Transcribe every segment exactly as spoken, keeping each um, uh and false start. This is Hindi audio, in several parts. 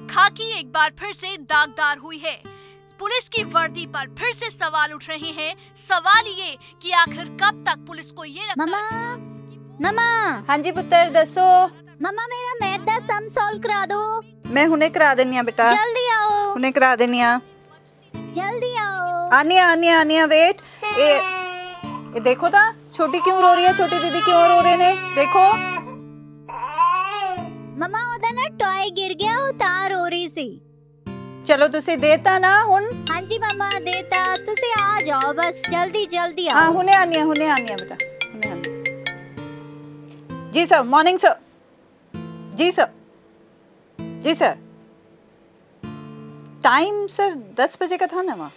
खाकी एक बार फिर से दागदार हुई है। पुलिस की वर्दी पर फिर से सवाल उठ रहे हैं। सवाल ये कि आखिर कब तक पुलिस को ये लगता ममा, है ममा। हाँ जी पुत्र दसो। ममा मेरा मैथ दा सम सॉल्व करा दो। मैं हुने करा देनी आ बेटा, जल्दी आओ, हुने करा देनी आ। जल्दी आओ। आनी आनी आनी वेट। ए, ए देखो ता छोटी क्यों रो रही है, छोटी दीदी क्यों रो रहे ने, देखो। ममा ओदा ना टॉय गिर गया, वो ता रो रही सी। चलो तुसी देता ना हुन। हाँ जी ममा देता, तुसी आ जाओ बस, जल्दी जल्दी आओ। हाँ हुने आनी है, हुने आनी है बेटा, हुने आनी। जी सर, मॉर्निंग सर। जी सर, जी सर। टाइम सर दस बजे का था ना वहाँ।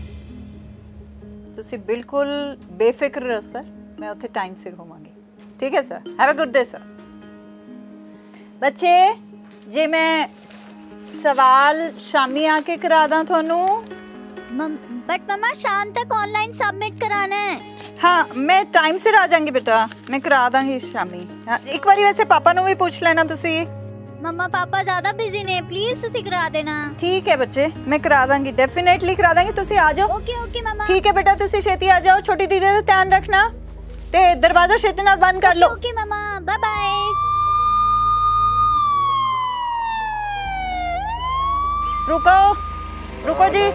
तुसी बिल्कुल बेफिक्र रहो सर, मैं उठे टाइम सिर होवांगी। ठीक है sir, have a good day sir. बच्चे जे मैं सवाल शामी आके करा दा थानू। बट ममा शाम तक ऑनलाइन सबमिट कराना है। हाँ मैं टाइम से आ जाऊंगी बेटा, मैं करा दांगी शामी। हाँ, एक बारी वैसे पापा नू भी पूछ लेना तुसी। मम्मा पापा ज्यादा बिजी ने, प्लीज तुसी करा देना। ठीक है बच्चे, मैं करा दांगी, डेफिनेटली करा दांगी। तुसी आ जाओ। Okay okay mamma. ठीक है बेटा, तुसी छेती आ जाओ। छोटी दीदी का ध्यान रखना ते दरवाजा छेती नाल बंद कर लो। Okay mamma, bye bye. रुको रुको जी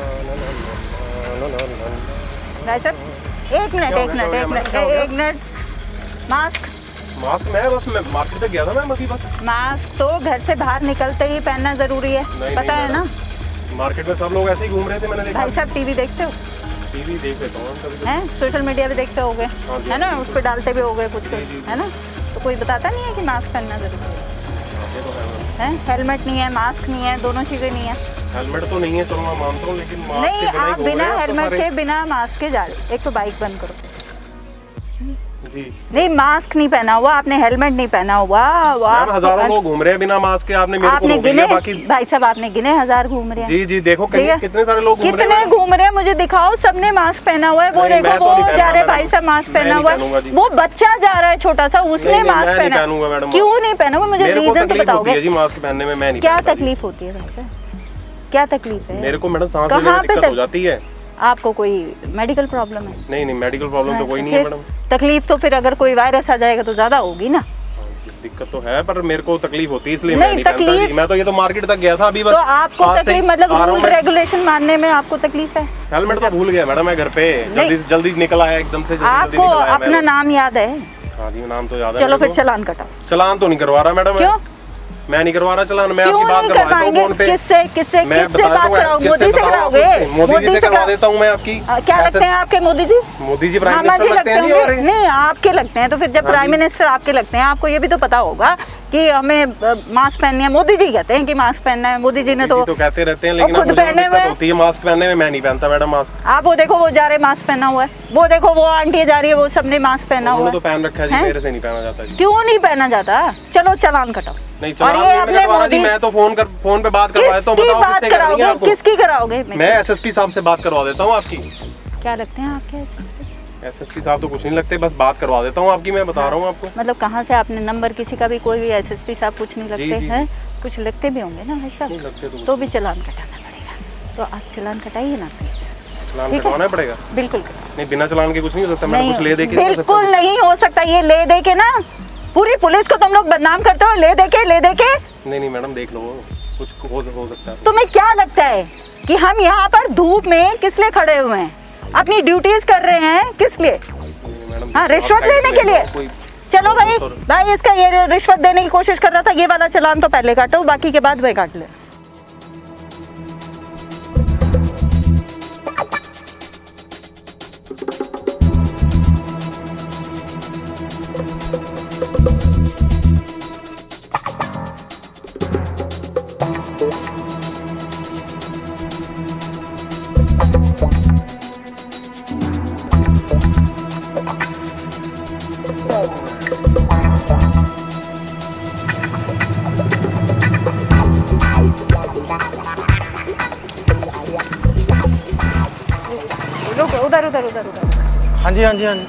भाई साहब, एक मिनट एक मिनट एक मिनट एक मिनट। मास्क मास्क मैं बस मैं मार्केट तक गया था मैम अभी बस। मास्क तो घर से बाहर निकलते ही पहनना जरूरी है, नहीं, पता नहीं, है ना। मार्केट में सब लोग ऐसे ही घूम रहे थे, मैंने देखा। भाई साहब टीवी देखते हो? टीवी देख लेता हूँ कभी। हैं, सोशल मीडिया भी देखते होगे, है ना, उस पर डालते भी होगे कुछ कुछ, है ना। तो कोई बताता नहीं है कि मास्क पहनना जरूरी है। हेलमेट नहीं है, मास्क नहीं है, दोनों चीजें नहीं है। हेलमेट तो नहीं है, चलो मैं मानता हूँ, लेकिन मास्क नहीं, के बिना आप बिना हेलमेट के बिना मास्क के जा रहे। एक तो बाइक बंद करो जी। नहीं, मास्क नहीं पहना हुआ आपने, हेलमेट नहीं पहना हुआ। मैम हजारों लोग घूम रहे हैं बिना मास्क के, आपने मेरे को रोक लिया। बाकी भाई साहब आपने गिने हजार घूम रहे हैं। जी जी देखो कितने सारे लोग घूम रहे हैं। कितने घूम रहे हैं मुझे दिखाओ, सबने मास्क पहना हुआ है। वो देखो वो जा रहे भाई साहब मास्क पहना हुआ है। वो बच्चा जा रहा है छोटा सा, उसने मास्क पहना। क्यों नहीं पहना हुआ, मुझे रीजन तो बताओगे। मास्क पहनने में मैं नहीं, क्या तकलीफ होती है भाई साहब, क्या तकलीफ है? मेरे को मैडम सांस लेने में दिक्कत हो जाती है। आपको कोई मेडिकल प्रॉब्लम है? नहीं नहीं मेडिकल प्रॉब्लम तो कोई नहीं है मैडम। तकलीफ तो फिर अगर कोई वायरस आ जाएगा तो ज्यादा होगी ना। दिक्कत तो है, पर मेरे को तकलीफ होती है इसलिए नहीं, मैं नहीं पहनता जी। मैं तो ये तो मार्केट तक गया था अभी बस। तो आपको तकलीफ मतलब रूल रेगुलेशन मानने में आपको तकलीफ है? हेलमेट तो भूल गया मैडम मैं घर पे, जल्दी जल्दी निकल आया एकदम से। आपको अपना नाम याद है? हाँ जी नाम तो याद है। चलो फिर चालान कटाओ। चालान तो नहीं करवा रहा मैडम। क्यों? मैं नहीं करवा रहा चलान, मैं आपकी बात करवाता हूं फोन पे। किससे किससे किससे बात कराओगे? मोदी से कराओगे? मोदी जी से करवा देता हूं मैं आपकी। क्या लगते हैं आपके मोदी जी? मोदी जी प्राइम मिनिस्टर लगते हैं जी। नहीं आपके लगते हैं, तो फिर जब प्राइम मिनिस्टर आपके लगते हैं, आपको ये भी तो पता होगा कि हमें मास्क पहननी है। मोदी जी कहते हैं कि मास्क पहनना है, मोदी जी ने तो कहते रहते हैं, लेकिन खुद पहने हुए होती है मास्क पहनने में। मैं नहीं पहनता मैडम मास्क। आप वो देखो वो जा रहे मास्क पहना हुआ है, वो देखो वो आंटी जा रही है, वो सबने मास्क पहना हुआ है। तो पहन रखा है जी, मेरे से नहीं पहना जाता जी। क्यों नहीं पहना जाता? चलो चालान कटाओ। नहीं चालान नहीं करवा जी, मैं तो फोन कर फोन पे बात करवा देता हूं। बताओ किससे करनी है आपको? किसकी कराओगे? मैं एसएसपी साहब से बात करवा देता हूं आपकी। क्या लगते हैं आपके एसएसपी? एसएसपी साहब तो कुछ नहीं लगते, बस बात करवा देता हूं आपकी। मैं बता रहा हूं आपको। मतलब कहां से आपने नंबर किसी का भी, कोई भी एसएसपी साहब कुछ नहीं लगते हैं? कुछ लगते भी होंगे ना भाई साहब, तो भी चालान कटाना पड़ेगा। तो आप चालान कटाइए ना प्लीज। चालान कटवाना पड़ेगा? बिल्कुल नहीं, बिना चालान के कुछ नहीं हो सकता। मैं कुछ ले दे के बिल्कुल नहीं हो सकता। ये ले दे के ना पूरी पुलिस को तुम लोग बदनाम करते हो, ले दे के ले दे के। नहीं नहीं मैडम देख लो, कुछ हो, हो सकता है। तुम्हें क्या लगता है कि हम यहाँ पर धूप में किस लिए खड़े हुए हैं? अपनी ड्यूटीज कर रहे हैं किस लिए? हाँ, रिश्वत लेने के लिए। चलो भाई भाई इसका ये रिश्वत देने की कोशिश कर रहा था, ये वाला चालान तो पहले काटो, बाकी के बाद वही काट ले। उधर उधर उधर उधर। हाँ जी हाँ जी हाँ जी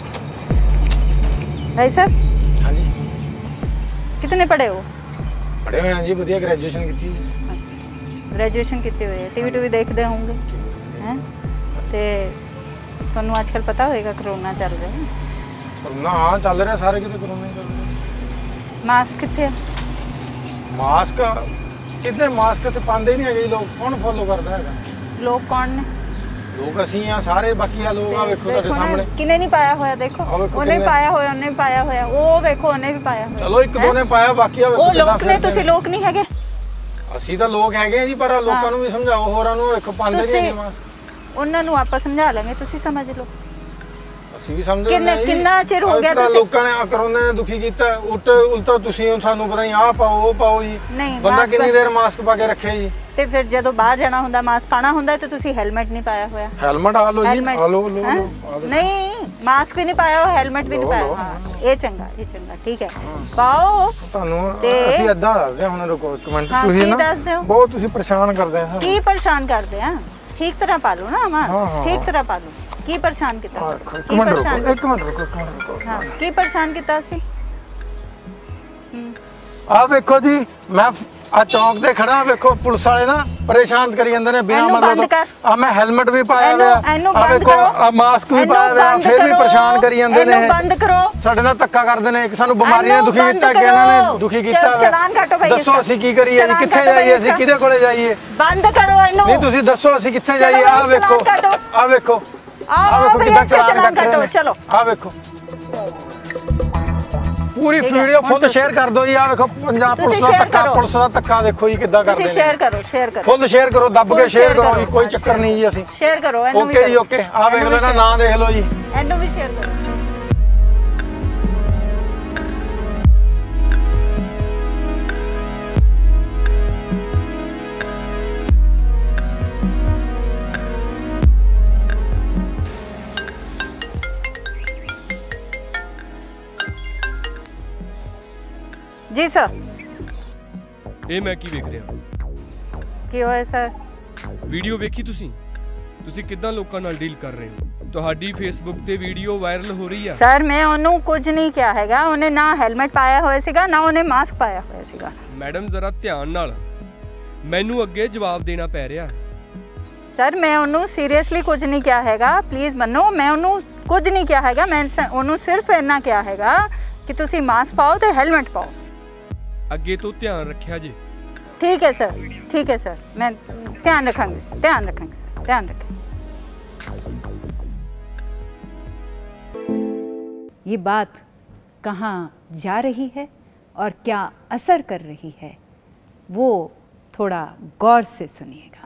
भाई साहब। हाँ जी। कितने पढ़े हो? पढ़े हुए हैं जी, वधिया ग्रेजुएशन की थी। ग्रेजुएशन कितने हुए? टीवी टूवी देखते होंगे हैं ते ਤੁਹਾਨੂੰ ਅੱਜਕੱਲ ਪਤਾ ਹੋਏਗਾ ਕਰੋਨਾ ਚੱਲ ਰਿਹਾ ਹੈ। ਕਰੋਨਾ ਹਾਂ ਚੱਲ ਰਿਹਾ, ਸਾਰੇ ਕਿਤੇ ਕਰੋਨਾ ਹੀ ਚੱਲ ਰਿਹਾ। ਮਾਸਕ ਕਿੱਥੇ ਹੈ? ਮਾਸਕ ਕਿਤੇ ਮਾਸਕ ਤੇ ਪਾਉਂਦੇ ਨਹੀਂ ਹੈਗੇ ਲੋਕ, ਕੌਣ ਫੋਲੋ ਕਰਦਾ ਹੈਗਾ? ਲੋਕ ਕੌਣ ਨੇ? ਲੋਕ ਅਸੀਂ ਆ ਸਾਰੇ, ਬਾਕੀ ਆ ਲੋਕ ਆ ਵੇਖੋ ਤੁਹਾਡੇ ਸਾਹਮਣੇ। ਕਿਨੇ ਨਹੀਂ ਪਾਇਆ ਹੋਇਆ? ਦੇਖੋ ਉਹਨੇ ਪਾਇਆ ਹੋਇਆ, ਉਹਨੇ ਪਾਇਆ ਹੋਇਆ, ਉਹ ਵੇਖੋ ਉਹਨੇ ਵੀ ਪਾਇਆ ਹੋਇਆ। ਚਲੋ ਇੱਕ ਦੋ ਨੇ ਪਾਇਆ, ਬਾਕੀ ਆ ਵੇਖੋ। ਉਹ ਲੋਕ ਨੇ, ਤੁਸੀਂ ਲੋਕ ਨਹੀਂ ਹੈਗੇ। ਅਸੀਂ ਤਾਂ ਲੋਕ ਹੈਗੇ ਆ ਜੀ, ਪਰ ਲੋਕਾਂ ਨੂੰ ਵੀ ਸਮਝਾਓ, ਹੋਰਾਂ ਨੂੰ ਵੇਖੋ ਪਾਉਂਦੇ ਨਹੀਂ ਹੈਗੇ ਮਾਸਕ। ਉਹਨਾਂ ਨੂੰ ਆਪਾਂ ਸਮਝਾ ਲਾਂਗੇ, ਤੁਸੀਂ ਸਮਝ ਲਓ। ਅਸੀਂ ਵੀ ਸਮਝਦੇ ਕਿੰਨਾ ਕਿੰਨਾ ਚਿਰ ਹੋ ਗਿਆ ਤੁਸੀਂ? ਲੋਕਾਂ ਨੇ ਕਰੋਨਾ ਨੇ ਦੁਖੀ ਕੀਤਾ, ਉਲਟ ਉਲਟਾ ਤੁਸੀਂ ਸਾਨੂੰ ਪਤਾ ਨਹੀਂ ਆਹ ਪਾਓ ਉਹ ਪਾਓ ਜੀ। ਬੰਦਾ ਕਿੰਨੀ ਦੇਰ ਮਾਸਕ ਪਾ ਕੇ ਰੱਖੇ ਜੀ? ਤੇ ਫਿਰ ਜਦੋਂ ਬਾਹਰ ਜਾਣਾ ਹੁੰਦਾ, ਮਾਸਕ ਪਾਣਾ ਹੁੰਦਾ, ਤੇ ਤੁਸੀਂ ਹੈਲਮਟ ਨਹੀਂ ਪਾਇਆ ਹੋਇਆ। ਹੈਲਮਟ ਆ ਲਓ ਜੀ, ਆ ਲਓ ਲਓ। ਨਹੀਂ, ਮਾਸਕ ਵੀ ਨਹੀਂ ਪਾਇਆ, ਹੈਲਮਟ ਵੀ ਨਹੀਂ ਪਾਇਆ। ਹਾਂ ਇਹ ਚੰਗਾ, ਇਹ ਚੰਗਾ, ਠੀਕ ਹੈ, ਪਾਓ। ਤੁਹਾਨੂੰ ਅਸੀਂ ਅੱਧਾ ਦੱਸਦੇ ਹੁਣ, ਰੁਕੋ ਇੱਕ ਮਿੰਟ। ਤੁਸੀਂ ਨਾ ਬਹੁਤ ਤੁਸੀਂ ਪਰੇਸ਼ਾਨ ਕਰਦੇ ਆ। ਕੀ ਪਰੇਸ਼ਾਨ ਕਰਦੇ ਆ? ਠੀਕ ਤਰ੍ਹਾਂ ਪਾ ਲਓ ਨਾ ਮਾਸਕ, ਠੀਕ ਤਰ੍ਹਾਂ ਪਾ ਲਓ। ਕੀ ਪਰੇਸ਼ਾਨ ਕੀਤਾ? ਕੀ ਪਰੇਸ਼ਾਨ? ਇੱਕ ਮਿੰਟ ਰੁਕੋ, ਇੱਕ ਮਿੰਟ ਰੁਕੋ। ਹਾਂ, ਕੀ ਪਰੇਸ਼ਾਨ ਕੀਤਾ ਸੀ? ਆ ਵੇਖੋ ਜੀ, ਮੈਂ ਆ ਚੌਂਕ ਤੇ ਖੜਾ, ਵੇਖੋ ਪੁਲਿਸ ਵਾਲੇ ਨਾ ਪਰੇਸ਼ਾਨ ਕਰੀ ਜਾਂਦੇ ਨੇ ਬਿਨਾਂ ਮਤਲਬ। ਆ ਮੈਂ ਹੈਲਮਟ ਵੀ ਪਾਇਆ ਹੋਇਆ, ਆ ਵੇਖੋ ਆ ਮਾਸਕ ਵੀ ਪਾਇਆ ਹੋਇਆ, ਫਿਰ ਵੀ ਪਰੇਸ਼ਾਨ ਕਰੀ ਜਾਂਦੇ ਨੇ। ਬੰਦ ਕਰੋ। ਸਾਡੇ ਨਾਲ ਧੱਕਾ ਕਰਦੇ ਨੇ, ਸਾਨੂੰ ਬਿਮਾਰੀ ਨੇ ਦੁਖੀ ਕੀਤਾ, ਕਿ ਇਹਨਾਂ ਨੇ ਦੁਖੀ ਕੀਤਾ। ਚਲਾਨ ਕੱਟੋ ਭਾਈ। ਦੱਸੋ ਅਸੀਂ ਕੀ ਕਰੀਏ ਜੀ? ਕਿੱਥੇ ਜਾਈਏ ਅਸੀਂ? ਕਿਹਦੇ ਕੋਲੇ ਜਾਈਏ? ਬੰਦ ਕਰੋ ਇਹਨੂੰ। ਨਹੀਂ ਤੁਸੀਂ ਦੱਸੋ ਅਸੀਂ ਕਿੱਥੇ ਜਾਈਏ? ਆ ਵੇਖੋ, ਆ ਵੇਖੋ, ਆ ਵੇਖੋ ਕਿੱਦਾਂ ਚਲਾਨ ਕੱਟ ਰਹੇ ਨੇ। ਚਲੋ ਆ ਵੇਖੋ, ਪੂਰੀ ਵੀਡੀਓ ਖੁਦ ਸ਼ੇਅਰ ਕਰ ਦਿਓ ਜੀ। ਆ ਵੇਖੋ ਪੰਜਾਬ ਪੁਲਿਸ ਦਾ ਧੱਕਾ, ਪੁਲਿਸ ਦਾ ਧੱਕਾ ਦੇਖੋ ਜੀ ਕਿੱਦਾਂ ਕਰਦੇ ਨੇ। ਤੁਸੀਂ ਸ਼ੇਅਰ ਕਰੋ, ਸ਼ੇਅਰ ਕਰੋ, ਖੁਦ ਸ਼ੇਅਰ ਕਰੋ, ਦੱਬ ਕੇ ਸ਼ੇਅਰ ਕਰੋ ਜੀ, ਕੋਈ ਚੱਕਰ ਨਹੀਂ ਜੀ। ਅਸੀਂ ਸ਼ੇਅਰ ਕਰੋ ਇਹਨੂੰ ਵੀ। ਓਕੇ ਜੀ, ਓਕੇ। ਆ ਵੇਖ ਲਓ ਨਾ, ਨਾਂ ਦੇਖ ਲਓ ਜੀ, ਇਹਨੂੰ ਵੀ ਸ਼ੇਅਰ ਕਰੋ। जी सर। ਇਹ ਮੈਂ ਕੀ ਵੇਖ ਰਿਹਾ? ਕੀ ਹੋਇਆ ਸਰ? ਵੀਡੀਓ ਵੇਖੀ ਤੁਸੀਂ? ਤੁਸੀਂ ਕਿੱਦਾਂ ਲੋਕਾਂ ਨਾਲ ਡੀਲ ਕਰ ਰਹੇ ਹੋ? ਤੁਹਾਡੀ ਫੇਸਬੁੱਕ ਤੇ ਵੀਡੀਓ ਵਾਇਰਲ ਹੋ ਰਹੀ ਆ। ਸਰ ਮੈਂ ਉਹਨੂੰ ਕੁਝ ਨਹੀਂ ਕਿਹਾ ਹੈਗਾ, ਉਹਨੇ ਨਾ ਹੈਲਮਟ ਪਾਇਆ ਹੋਇਆ ਸੀਗਾ, ਨਾ ਉਹਨੇ ਮਾਸਕ ਪਾਇਆ ਹੋਇਆ ਸੀਗਾ। ਮੈਡਮ ਜ਼ਰਾ ਧਿਆਨ ਨਾਲ, ਮੈਨੂੰ ਅੱਗੇ ਜਵਾਬ ਦੇਣਾ ਪੈ ਰਿਹਾ। ਸਰ ਮੈਂ ਉਹਨੂੰ ਸੀਰੀਅਸਲੀ ਕੁਝ ਨਹੀਂ ਕਿਹਾ ਹੈਗਾ, ਪਲੀਜ਼ ਮੰਨੋ। ਮੈਂ ਉਹਨੂੰ ਕੁਝ ਨਹੀਂ ਕਿਹਾ ਹੈਗਾ, ਮੈਂ ਉਹਨੂੰ ਸਿਰਫ ਇੰਨਾ ਕਿਹਾ ਹੈਗਾ ਕਿ ਤੁਸੀਂ ਮਾਸਕ ਪਾਓ ਤੇ ਹੈਲਮਟ ਪਾਓ। ਅੱਗੇ ਤੋਂ ਧਿਆਨ ਰੱਖਿਆ ਜੀ। ठीक है सर, ठीक है सर, मैं ध्यान रखेंगे, ध्यान रखेंगे सर, ध्यान रखेंगे। ये बात कहाँ जा रही है और क्या असर कर रही है, वो थोड़ा गौर से सुनिएगा।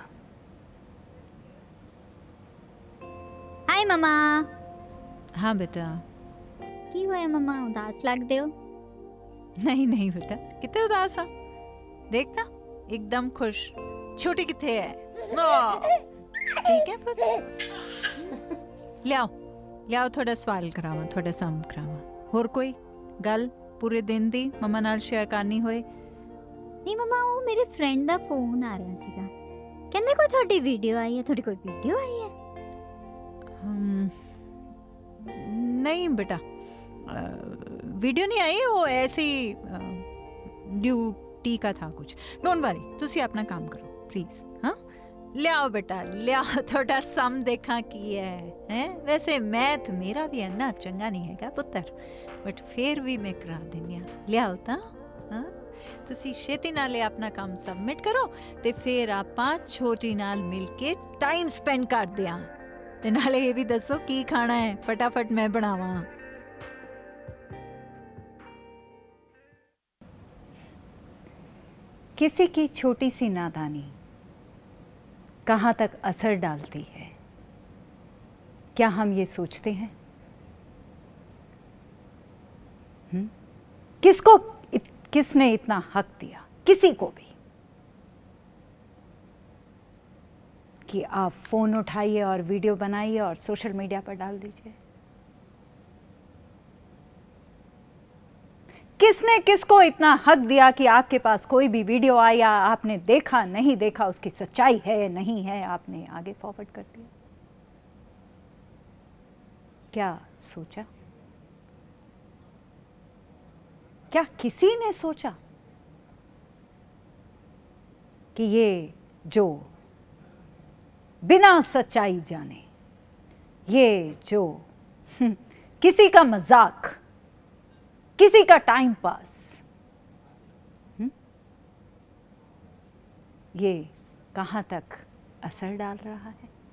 हाय मम्मा। हाँ बेटा। की होया मम्मा, उदास लगदे हो? नहीं नहीं बेटा, कितने उदास आ, देखता एकदम खुश। छोटी किथे है? ठीक है पुत, लियाओ लियाओ थोड़ा सवाल करावा, थोड़ा सम करावा। होर कोई गल पूरे दिन दी मम्मा नाल शेयर करनी होए? नहीं मम्मा, वो मेरे फ्रेंड दा फोन आ रहा सीगा, कहंदे कोई थोड़ी वीडियो आई है। थोड़ी कोई वीडियो आई है? um, नहीं बेटा, वीडियो नहीं आई, वो ऐसे ही ड्यूटी का था कुछ। डोंट वरी, तुसी अपना काम करो प्लीज। हाँ लियाओ बेटा लियाओ, थोड़ा सम देखा की है हैं। वैसे मैथ मेरा भी इन्ना चंगा नहीं हैगा पुत्तर, बट फिर भी मैं करा देनी। लियाओ ता। हाँ तुसी छेती नाल अपना काम सबमिट करो ते फिर आपां छोटी नाल मिल के टाइम स्पेंड कर दियां, ते नाले ये भी दसो की खाना है, फटाफट मैं बनावां। किसी की छोटी सी नादानी कहाँ तक असर डालती है, क्या हम ये सोचते हैं? हुँ? किसको इत, किसने इतना हक दिया किसी को भी कि आप फ़ोन उठाइए और वीडियो बनाइए और सोशल मीडिया पर डाल दीजिए? किसने किसको इतना हक दिया कि आपके पास कोई भी वीडियो आया, आपने देखा नहीं देखा, उसकी सच्चाई है नहीं है, आपने आगे फॉरवर्ड कर दिया? क्या सोचा? क्या किसी ने सोचा कि ये जो बिना सच्चाई जाने, ये जो किसी का मजाक, किसी का टाइम पास, ये कहाँ तक असर डाल रहा है।